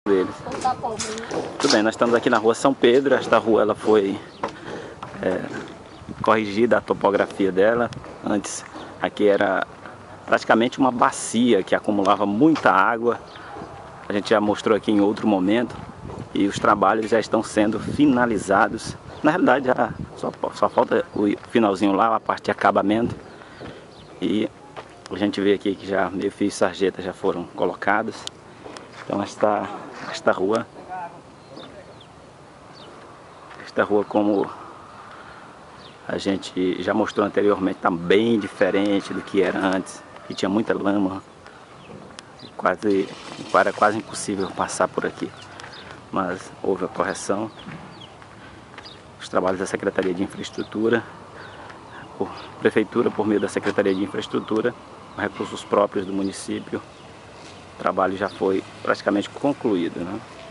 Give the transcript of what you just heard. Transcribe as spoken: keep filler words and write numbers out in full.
deles. Tudo bem, nós estamos aqui na rua São Pedro. Esta rua ela foi é, corrigida a topografia dela. Antes aqui era praticamente uma bacia que acumulava muita água. A gente já mostrou aqui em outro momento. E os trabalhos já estão sendo finalizados. Na realidade já só, só falta o finalzinho lá, a parte de acabamento. E a gente vê aqui que já meio fio e sarjeta já foram colocados. Então esta, esta rua, esta rua como a gente já mostrou anteriormente, está bem diferente do que era antes. E tinha muita lama, quase, era quase impossível passar por aqui. Mas houve a correção. Os trabalhos da Secretaria de Infraestrutura, por Prefeitura, por meio da Secretaria de Infraestrutura, com recursos próprios do município, o trabalho já foi praticamente concluído, né?